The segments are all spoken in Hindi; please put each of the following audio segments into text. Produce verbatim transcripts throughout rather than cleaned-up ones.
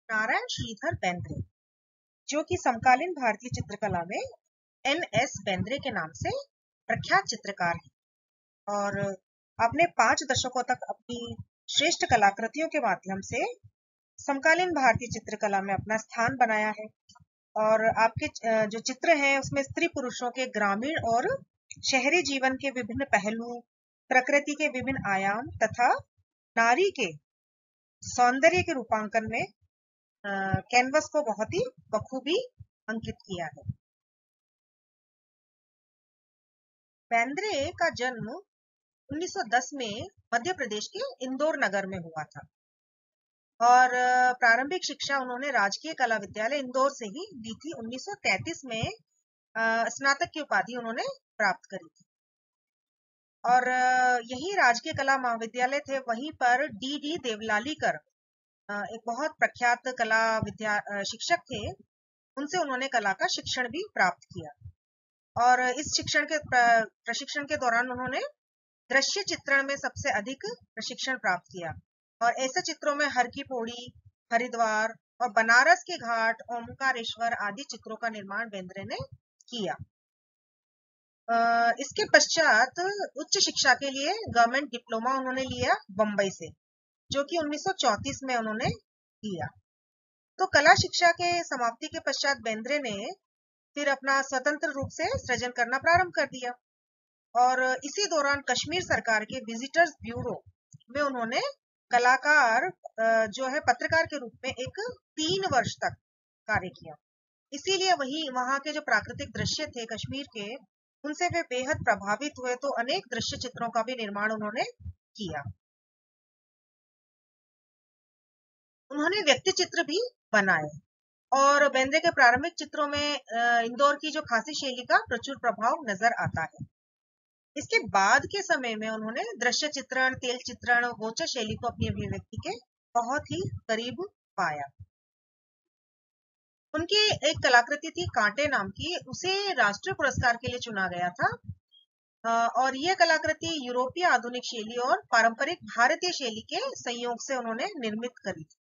नारायण श्रीधर बेंद्रे, जो कि समकालीन भारतीय चित्रकला में एन एस बेंद्रे के नाम से प्रख्यात चित्रकार हैं और अपने पांच दशकों तक अपनी श्रेष्ठ कलाकृतियों के माध्यम से समकालीन भारतीय चित्रकला में अपना स्थान बनाया है। और आपके जो चित्र हैं उसमें स्त्री पुरुषों के ग्रामीण और शहरी जीवन के विभिन्न पहलू, प्रकृति के विभिन्न आयाम तथा नारी के सौंदर्य के रूपांकन में कैनवस को बहुत ही बखूबी अंकित किया है। बेंद्रे का जन्म उन्नीस सौ दस में मध्य प्रदेश के इंदौर नगर में हुआ था और प्रारंभिक शिक्षा उन्होंने राजकीय कला विद्यालय इंदौर से ही ली थी। उन्नीस सौ तैंतीस में स्नातक की उपाधि उन्होंने प्राप्त करी थी और यही राजकीय कला महाविद्यालय थे, वहीं पर डी डी देवलालीकर एक बहुत प्रख्यात कला विद्या शिक्षक थे, उनसे उन्होंने कला का शिक्षण भी प्राप्त किया और इस शिक्षण के प्रशिक्षण के दौरान उन्होंने दृश्य चित्रण में सबसे अधिक प्रशिक्षण प्राप्त किया और ऐसे चित्रों में हर की पौड़ी, हरिद्वार और बनारस के घाट, ओमकारेश्वर आदि चित्रों का निर्माण बेंद्रे ने किया। इसके पश्चात उच्च शिक्षा के लिए गवर्नमेंट डिप्लोमा उन्होंने लिया बंबई से, जो कि उन्नीस सौ चौंतीस में उन्होंने किया। तो कला शिक्षा के समाप्ति के पश्चात बेंद्रे ने फिर अपना स्वतंत्र रूप से सृजन करना प्रारंभ कर दिया और इसी दौरान कश्मीर सरकार के विजिटर्स ब्यूरो में उन्होंने कलाकार जो है पत्रकार के रूप में एक तीन वर्ष तक कार्य किया। इसीलिए वही वहां के जो प्राकृतिक दृश्य थे कश्मीर के, उनसे वे बेहद प्रभावित हुए, तो अनेक दृश्य चित्रों का भी निर्माण उन्होंने किया। उन्होंने व्यक्ति चित्र भी बनाए और बेंद्रे के प्रारंभिक चित्रों में इंदौर की जो खासी शैली का प्रचुर प्रभाव नजर आता है। इसके बाद के समय में उन्होंने दृश्य चित्रण, तेल चित्रण, गोचर शैली को अपनी अभिव्यक्ति के बहुत ही करीब पाया। उनकी एक कलाकृति थी कांटे नाम की, उसे राष्ट्रीय पुरस्कार के लिए चुना गया था और यह कलाकृति यूरोपीय आधुनिक शैली और पारंपरिक भारतीय शैली के संयोग से उन्होंने निर्मित करी थी।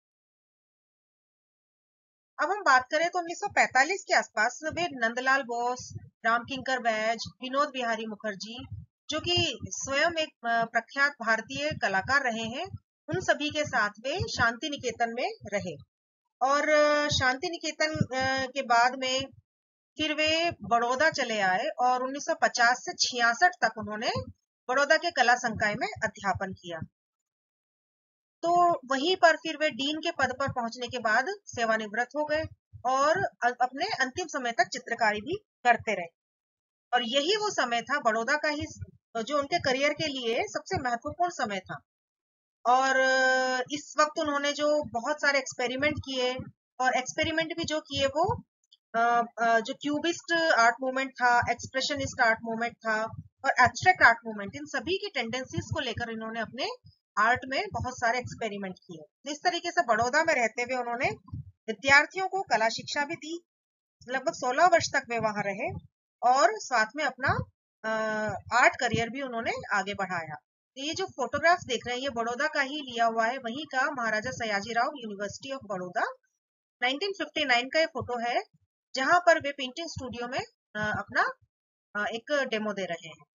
अब हम बात करें तो उन्नीस सौ पैंतालीस के आसपास वे नंदलाल बोस, रामकिंकर बैज, विनोद बिहारी मुखर्जी, जो कि स्वयं एक प्रख्यात भारतीय कलाकार रहे हैं, उन सभी के साथ वे शांति निकेतन में रहे और शांति निकेतन के बाद में फिर वे बड़ौदा चले आए और उन्नीस सौ पचास से छियासठ तक उन्होंने बड़ौदा के कला संकाय में अध्यापन किया। तो वहीं पर फिर वे डीन के पद पर पहुंचने के बाद सेवानिवृत्त हो गए और अपने अंतिम समय तक चित्रकारी भी करते रहे और यही वो समय था, बड़ौदा का ही जो उनके करियर के लिए सबसे महत्वपूर्ण समय था। और इस वक्त उन्होंने जो बहुत सारे एक्सपेरिमेंट किए और एक्सपेरिमेंट भी जो किए वो जो क्यूबिस्ट आर्ट मूवमेंट था, एक्सप्रेशनिस्ट आर्ट मूवमेंट था और एब्स्ट्रैक्ट आर्ट मूवमेंट, इन सभी की टेंडेंसीज को लेकर इन्होंने अपने आर्ट में बहुत सारे एक्सपेरिमेंट किए। इस तरीके से बड़ौदा में रहते हुए उन्होंने विद्यार्थियों को कला शिक्षा भी दी। लगभग सोलह वर्ष तक वे वहां रहे और साथ में अपना आर्ट करियर भी उन्होंने आगे बढ़ाया। तो ये जो फोटोग्राफ्स देख रहे हैं ये बड़ौदा का ही लिया हुआ है, वहीं का Maharaja Sayajirao university of Baroda nineteen fifty nine का ये फोटो है, जहां पर वे पेंटिंग स्टूडियो में अपना एक डेमो दे रहे हैं।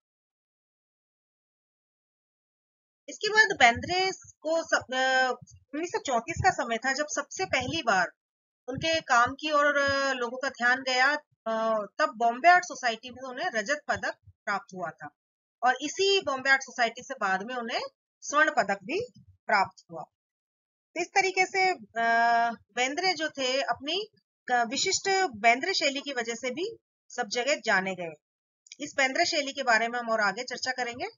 इसके बाद बेंद्रे को उन्नीस सौ चौंतीस का समय था जब सबसे पहली बार उनके काम की ओर लोगों का ध्यान गया। तब बॉम्बे आर्ट सोसाइटी में उन्हें रजत पदक प्राप्त हुआ था और इसी बॉम्बे आर्ट सोसाइटी से बाद में उन्हें स्वर्ण पदक भी प्राप्त हुआ। इस तरीके से बेंद्रे जो थे अपनी विशिष्ट बेंद्रे शैली की वजह से भी सब जगह जाने गए। इस बेंद्रे शैली के बारे में हम और आगे चर्चा करेंगे।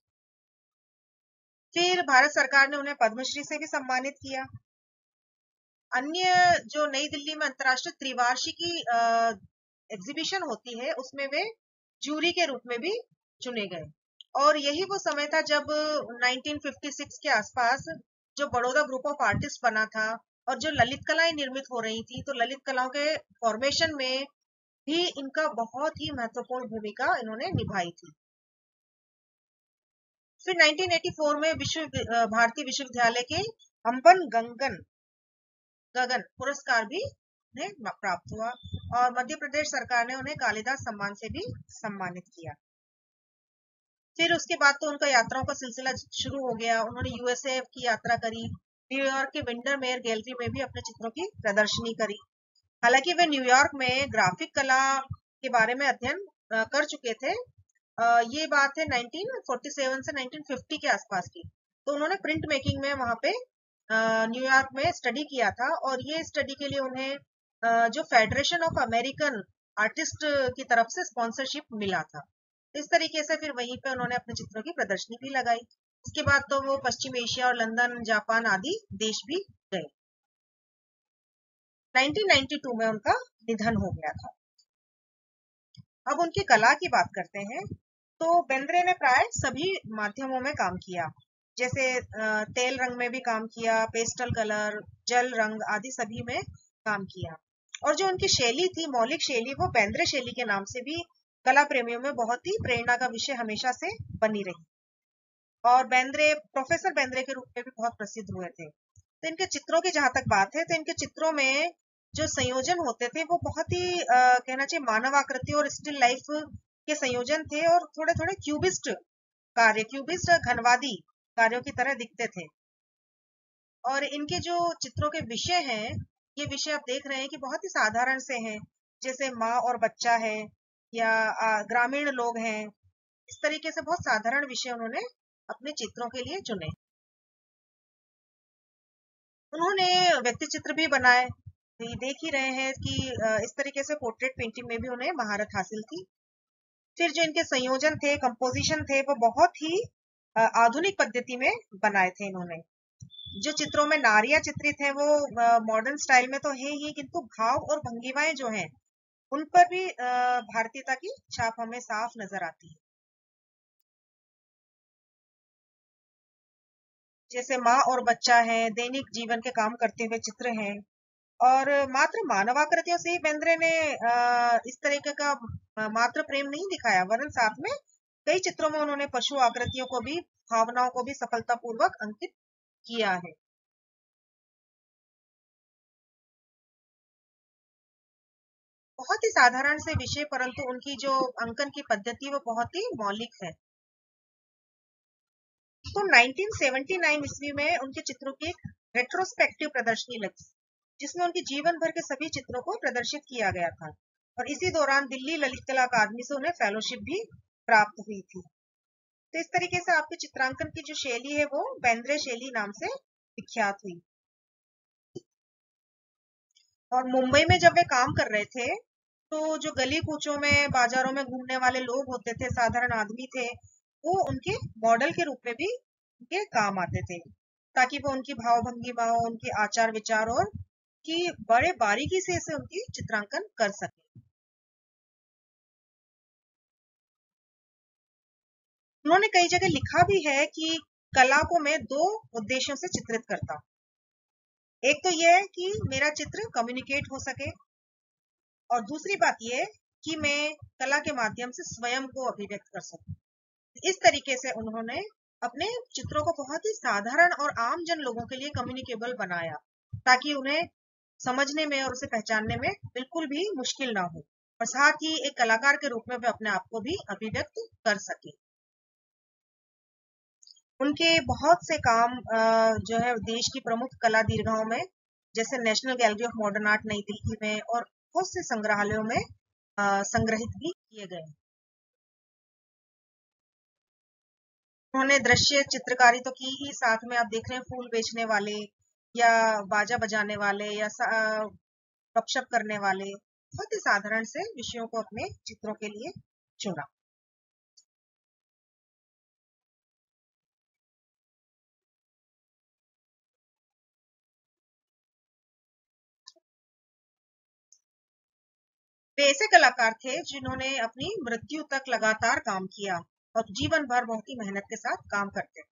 फिर भारत सरकार ने उन्हें पद्मश्री से भी सम्मानित किया। अन्य जो नई दिल्ली में अंतर्राष्ट्रीय त्रिवार्षिकी एग्जीबिशन होती है उसमें वे जूरी के रूप में भी चुने गए और यही वो समय था जब नाइनटीन फिफ्टी सिक्स के आसपास जो बड़ौदा ग्रुप ऑफ आर्टिस्ट बना था और जो ललित कलाएं निर्मित हो रही थी, तो ललित कलाओं के फॉर्मेशन में भी इनका बहुत ही महत्वपूर्ण भूमिका इन्होंने निभाई थी। फिर नाइनटीन एटी फोर में विश्व भारतीय विश्वविद्यालय के अंबन गंगन गगन पुरस्कार भी उन्हें प्राप्त हुआ और मध्य प्रदेश सरकार ने उन्हें कालिदास सम्मान से भी सम्मानित किया। फिर उसके बाद तो उनका यात्राओं का सिलसिला शुरू हो गया। उन्होंने यूएसए की यात्रा करी, न्यूयॉर्क के विंडरमेयर गैलरी में भी अपने चित्रों की प्रदर्शनी करी। हालांकि वे न्यूयॉर्क में ग्राफिक कला के बारे में अध्ययन कर चुके थे। ये बात है नाइनटीन फोर्टी सेवन से नाइनटीन फिफ्टी के आसपास की। तो उन्होंने प्रिंट मेकिंग में वहां पे न्यूयॉर्क में स्टडी किया था और ये स्टडी के लिए उन्हें जो फेडरेशन ऑफ अमेरिकन आर्टिस्ट की तरफ से स्पॉन्सरशिप मिला था। इस तरीके से फिर वहीं पे उन्होंने अपने चित्रों की प्रदर्शनी भी लगाई। इसके बाद तो वो पश्चिम एशिया और लंदन, जापान आदि देश भी गए। नाइनटीन नाइंटी टू में उनका निधन हो गया था। अब उनकी कला की बात करते हैं। तो बेंद्रे ने प्राय सभी माध्यमों में काम किया, जैसे तेल रंग में भी काम किया, पेस्टल कलर, जल रंग आदि सभी में काम किया। और जो उनकी शैली थी, मौलिक शैली, वो बेंद्रे शैली के नाम से भी कला प्रेमियों में बहुत ही प्रेरणा का विषय हमेशा से बनी रही। और बेंद्रे प्रोफेसर बेंद्रे के रूप में भी बहुत प्रसिद्ध हुए थे। तो इनके चित्रों की जहां तक बात है, तो इनके चित्रों में जो संयोजन होते थे वो बहुत ही आ, कहना चाहिए मानव आकृति और स्टिल लाइफ के संयोजन थे और थोड़े थोड़े क्यूबिस्ट कार्य, क्यूबिस्ट घनवादी कार्यों की तरह दिखते थे। और इनके जो चित्रों के विषय हैं, ये विषय आप देख रहे हैं कि बहुत ही साधारण से हैं, जैसे माँ और बच्चा है या ग्रामीण लोग हैं। इस तरीके से बहुत साधारण विषय उन्होंने अपने चित्रों के लिए चुने। उन्होंने व्यक्ति चित्र भी बनाए। तो देख ही रहे हैं कि इस तरीके से पोर्ट्रेट पेंटिंग में भी उन्हें महारत हासिल थी। फिर जो इनके संयोजन थे, कंपोजिशन थे, वो बहुत ही आधुनिक पद्धति में बनाए थे इन्होंने। जो चित्रों में नारियां चित्रित है वो मॉडर्न स्टाइल में तो है ही, किंतु भाव और भंगिमाएं जो हैं उन पर भी भारतीयता की छाप हमें साफ नजर आती है। जैसे माँ और बच्चा है, दैनिक जीवन के काम करते हुए चित्र हैं। और मात्र मानवाकृतियों से ही बेंद्रे ने इस तरीके का मात्र प्रेम नहीं दिखाया, वरन साथ में कई चित्रों में उन्होंने पशु आकृतियों को भी, भावनाओं को भी सफलतापूर्वक अंकित किया है। बहुत ही साधारण से विषय, परंतु उनकी जो अंकन की पद्धति वो बहुत ही मौलिक है। तो नाइनटीन सेवेंटी नाइन ईस्वी में उनके चित्रों की एक रेट्रोस्पेक्टिव प्रदर्शनी लगी, जिसमें उनके जीवन भर के सभी चित्रों को प्रदर्शित किया गया था। और इसी दौरान दिल्ली ललित कला अकादमी से उन्हें फेलोशिप भी प्राप्त हुई थी। तो इस तरीके से आपके चित्रांकन की जो शैली है वो बेंद्रे शैली नाम से विख्यात हुई। और मुंबई में जब वे काम कर रहे थे, तो जो गली कूचों में, बाजारों में घूमने वाले लोग होते थे, साधारण आदमी थे, वो उनके मॉडल के रूप में भी उनके काम आते थे, ताकि वो उनकी भाव भंगिमाओं, उनके आचार विचार और की बड़े बारीकी से इसे उनकी चित्रांकन कर सके। उन्होंने कई जगह लिखा भी है कि कला को मैं दो उद्देश्यों से चित्रित करता हूं। एक तो यह है कि मेरा चित्र कम्युनिकेट हो सके, और दूसरी बात यह कि मैं कला के माध्यम से स्वयं को अभिव्यक्त कर सकूं। इस तरीके से उन्होंने अपने चित्रों को बहुत ही साधारण और आम जन लोगों के लिए कम्युनिकेबल बनाया, ताकि उन्हें समझने में और उसे पहचानने में बिल्कुल भी मुश्किल ना हो, और साथ ही एक कलाकार के रूप में वे अपने आप को भी अभिव्यक्त कर सके। उनके बहुत से काम जो है देश की प्रमुख कला दीर्घाओं में, जैसे national gallery of modern art Nai Delhi में और बहुत से संग्रहालयों में संग्रहित भी किए गए। उन्होंने दृश्य चित्रकारी तो की ही, साथ में आप देख रहे हैं फूल बेचने वाले या बाजा बजाने वाले या गपशप करने वाले, बहुत ही साधारण से विषयों को अपने चित्रों के लिए चुना। वे ऐसे कलाकार थे जिन्होंने अपनी मृत्यु तक लगातार काम किया और जीवन भर बहुत ही मेहनत के साथ काम करते थे।